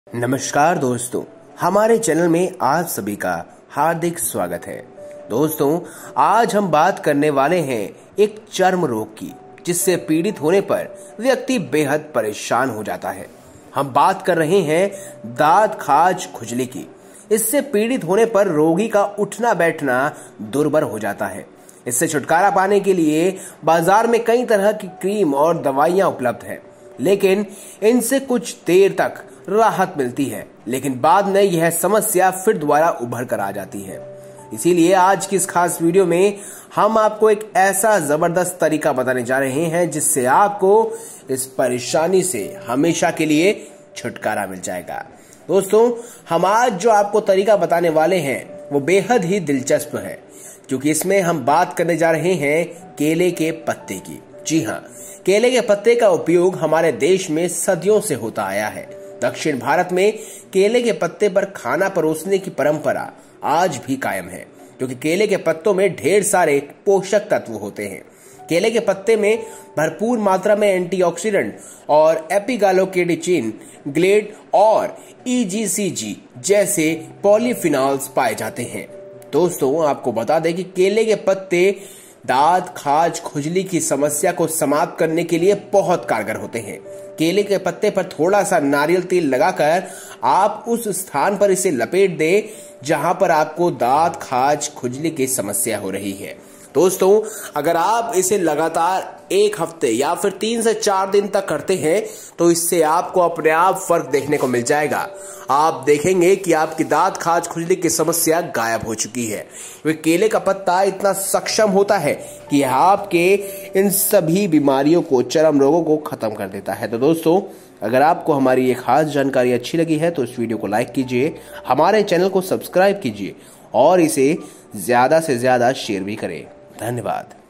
नमस्कार दोस्तों, हमारे चैनल में आप सभी का हार्दिक स्वागत है। दोस्तों, आज हम बात करने वाले हैं एक चर्म रोग की, जिससे पीड़ित होने पर व्यक्ति बेहद परेशान हो जाता है। हम बात कर रहे हैं दांत खाज खुजली की। इससे पीड़ित होने पर रोगी का उठना बैठना दुर्बर हो जाता है। इससे छुटकारा पाने के लिए बाजार में कई तरह की क्रीम और दवाइयां उपलब्ध हैं, लेकिन इनसे कुछ देर तक राहत मिलती है, लेकिन बाद में यह समस्या फिर दोबारा उभर कर आ जाती है। इसीलिए आज की इस खास वीडियो में हम आपको एक ऐसा जबरदस्त तरीका बताने जा रहे हैं जिससे आपको इस परेशानी से हमेशा के लिए छुटकारा मिल जाएगा। दोस्तों, हम आज जो आपको तरीका बताने वाले हैं वो बेहद ही दिलचस्प है, क्योंकि इसमें हम बात करने जा रहे हैं केले के पत्ते की। जी हाँ, केले के पत्ते का उपयोग हमारे देश में सदियों से होता आया है। दक्षिण भारत में केले के पत्ते पर खाना परोसने की परंपरा आज भी कायम है, क्योंकि केले के पत्तों में ढेर सारे पोषक तत्व होते हैं। केले के पत्ते में भरपूर मात्रा में एंटीऑक्सीडेंट और एपिगैलोकेटिचिन, ग्लेड और ईजीसीजी जैसे पॉलीफिनॉल्स पाए जाते हैं। दोस्तों, आपको बता दें कि केले के पत्ते दांत खाज खुजली की समस्या को समाप्त करने के लिए बहुत कारगर होते हैं। केले के पत्ते पर थोड़ा सा नारियल तेल लगाकर आप उस स्थान पर इसे लपेट दें जहां पर आपको दांत खाज खुजली की समस्या हो रही है। दोस्तों, अगर आप इसे लगातार एक हफ्ते या फिर 3 से 4 दिन तक करते हैं तो इससे आपको अपने आप फर्क देखने को मिल जाएगा। आप देखेंगे कि आपकी दांत खाज खुजली की समस्या गायब हो चुकी है। वे केले का पत्ता इतना सक्षम होता है कि आपके इन सभी बीमारियों को, चर्म रोगों को खत्म कर देता है। तो दोस्तों, अगर आपको हमारी ये खास जानकारी अच्छी लगी है तो इस वीडियो को लाइक कीजिए, हमारे चैनल को सब्सक्राइब कीजिए और इसे ज्यादा से ज्यादा शेयर भी करें। धन्यवाद।